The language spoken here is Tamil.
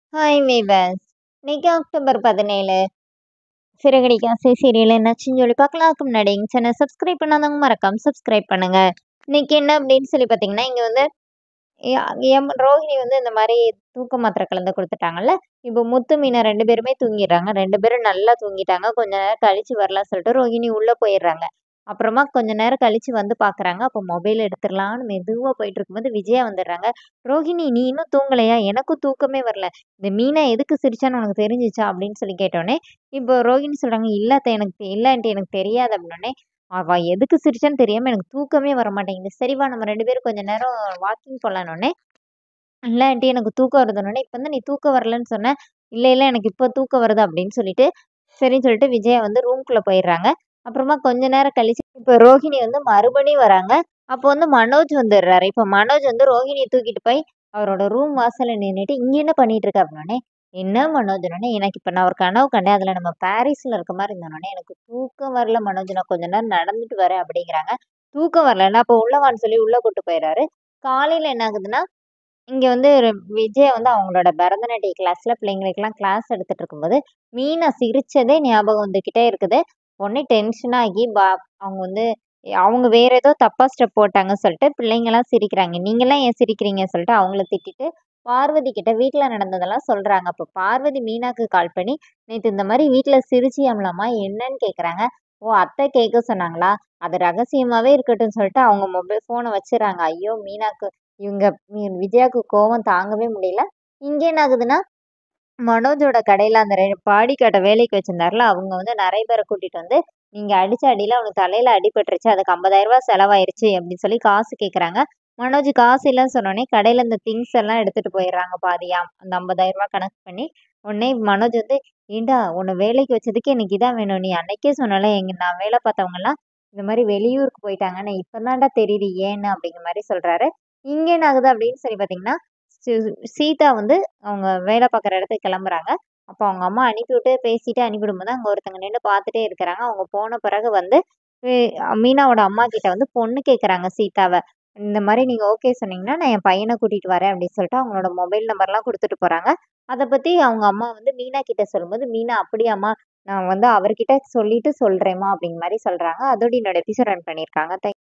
Hi viewers. இன்னைக்கு அக்டோபர் 17 சிறகடிக்க ஆசை சீரியல் என்னாச்சுன்னு சொல்லி பார்க்கலாம். அதுக்கு முன்னாடி எங்கள் சேனல் சப்ஸ்கிரைப் பண்ணாதவங்க மறக்காம சப்ஸ்கிரைப் பண்ணுங்க. இன்னைக்கு என்ன அப்படின்னு சொல்லி பார்த்தீங்கன்னா, இங்கே வந்து ரோஹிணி வந்து இந்த மாதிரி தூக்க மாத்திரை கலந்து கொடுத்துட்டாங்கல்ல. இப்போ முத்து மீனா 2 பேருமே தூங்கிடுறாங்க. 2 பேரும் நல்லா தூங்கிட்டாங்க. கொஞ்ச நேரம் கழிச்சு வரலாம்னு சொல்லிட்டு ரோஹிணி உள்ள போயிடுறாங்க. அப்புறமா கொஞ்ச நேரம் கழிச்சு வந்து பார்க்குறாங்க. அப்போ மொபைல் எடுத்துடலான்னு மெதுவாக போயிட்டு இருக்கும்போது விஜயா வந்துடுறாங்க. ரோஹிணி, நீ இன்னும் தூங்கலையா? எனக்கும் தூக்கமே வரல. இந்த மீனா எதுக்கு சிரிச்சான்னு உனக்கு தெரிஞ்சிச்சா அப்படின்னு சொல்லி கேட்டோடனே, இப்போ ரோஹிணி சொல்றாங்க, இல்ல அத்தை இல்லன்ட்டு எனக்கு தெரியாது அப்படின்னோடனே, அவ எதுக்கு சிரிச்சான்னு தெரியாம எனக்கு தூக்கமே வர மாட்டேங்குது. சரிவா நம்ம 2 பேரும் கொஞ்ச நேரம் வாக்கிங் போலான்னோடனே, இல்ல ஆன்ட்டி எனக்கு தூக்கம் வருதுன்னோடனே, இப்ப தான் நீ தூக்கம் வரலன்னு சொன்ன. இல்ல, இல்ல எனக்கு இப்போ தூக்கம் வருது அப்படின்னு சொல்லிட்டு, சரின்னு சொல்லிட்டு விஜயா வந்து ரூம்குள்ள போயிடுறாங்க. அப்புறமா கொஞ்ச நேரம் கழிச்சு இப்போ ரோஹிணி வந்து மறுபடியும் வராங்க. அப்போ வந்து மனோஜ் வந்துடுறாரு. இப்போ மனோஜ் வந்து ரோஹிணியை தூக்கிட்டு போய் அவரோட ரூம் வாசல்ல நின்னுட்டு, இங்க என்ன பண்ணிட்டு இருக்க அப்படின்னோடனே, என்ன மனோஜ்னோடனே, எனக்கு இப்ப நான் ஒரு கனவு கண்டேன். அதுல நம்ம பாரிஸ்ல இருக்க மாதிரி இருந்தோடனே, எனக்கு தூக்கம் வரல மனோஜ், நான் கொஞ்ச நேரம் நடந்துட்டு வரேன் அப்படிங்கிறாங்க. தூக்கம் வரலன்னா அப்போ உள்ள வான்னு சொல்லி உள்ள கூட்டு போயிடுறாரு. காலையில என்ன ஆகுதுன்னா, இங்க வந்து விஜயா வந்து அவங்களோட பரதநாட்டிய கிளாஸ்ல பிள்ளைங்களுக்கெல்லாம் கிளாஸ் எடுத்துட்டு இருக்கும்போது, மீனா சிரிச்சதே ஞாபகம் வந்துகிட்டே இருக்குது. உடனே டென்ஷன் ஆகி அவங்க வந்து அவங்க வேற ஏதோ தப்பா ஸ்டெப் போட்டாங்கன்னு சொல்லிட்டு பிள்ளைங்கலாம் சிரிக்கிறாங்க. நீங்கலாம் ஏன் சிரிக்கிறீங்கன்னு சொல்லிட்டு அவங்கள திட்டிட்டு, பார்வதி கிட்ட வீட்ல நடந்ததெல்லாம் சொல்றாங்க. அப்போ பார்வதி மீனாக்கு கால் பண்ணி, நேத்து இந்த மாரி வீட்ல சிரிச்சியாம்லம்மா என்னன்னு கேட்குறாங்க. ஓ! அத்தை கேட்க சொன்னாங்களா? அது ரகசியமாவே இருக்கட்டும்னு சொல்லிட்டு அவங்க ஃபோன வச்சுர்றாங்க. ஐயோ! மீனாக்கு இவங்க விஜயாக்கு கோவம் தாங்கவே முடியல. இங்க என்ன ஆகுதுன்னா, மனோஜோட கடையில அந்த பாடிக்காட்ட வேலைக்கு வச்சிருந்தார்ல, அவங்க வந்து நெறைய பேர கூட்டிட்டு வந்து, "நீங்க அடிச்ச அடியில அவனுக்கு தலையில அடிபட்டுருச்சு. அதுக்கு ரூ. 50,000 செலவாயிருச்சு" அப்படின்னு சொல்லி காசு கேட்குறாங்க. மனோஜ் காசு இல்லன்னு சொன்னோனே, கடையில இந்த திங்ஸ் எல்லாம் எடுத்துட்டு போயிடுறாங்க பாதியா. அந்த ரூ. 50,000 கணக்கு பண்ணி. உடனே மனோஜ் வந்து, "ஏன்டா உன்ன வேலைக்கு வச்சதுக்கு எனக்கு இதான் வேணும். நீ அன்னைக்கே சொன்னல, நான் வேலை பார்த்தவங்கலாம் இந்த மாரி வெளியூருக்கு போயிட்டாங்கன்னு. இப்ப தான்டா தெரியுது ஏன்னு" அப்படிங்கிற மாரி சொல்றாரு. இங்க என்ன ஆகுது அப்படின்னு சொல்லி பார்த்தீங்கன்னா, சி சீதா வந்து அவங்க வேலை பார்க்குற இடத்துக்கு கிளம்புறாங்க. அப்போ அவங்க அம்மா அனுப்பிவிட்டு பேசிட்டு அனுப்பிவிடும்போது, அங்க ஒருத்தங்க நின்னு பார்த்துட்டே இருக்கிறாங்க. அவங்க போன பிறகு வந்து வே மீனாவோட அம்மா கிட்ட வந்து பொண்ணு கேட்குறாங்க சீதாவ. இந்த மாரி நீங்க ஓகே சொன்னீங்கன்னா, நான் என் பையன கூட்டிட்டு வரேன் அப்படின்னு சொல்லிட்டு அவங்களோட மொபைல் நம்பர்லாம் குடுத்துட்டு போறாங்க. அத பத்தி அவங்க அம்மா வந்து மீனா கிட்ட சொல்லும்போது, மீனா அப்படியாம்மா, நான் வந்து அவர்கிட்ட சொல்லிட்டு சொல்றேன்ம்மா அப்படிங்கிற மாரி சொல்றாங்க. அதோட என்னோட எபிசோட் ரன் பண்ணியிருக்காங்க.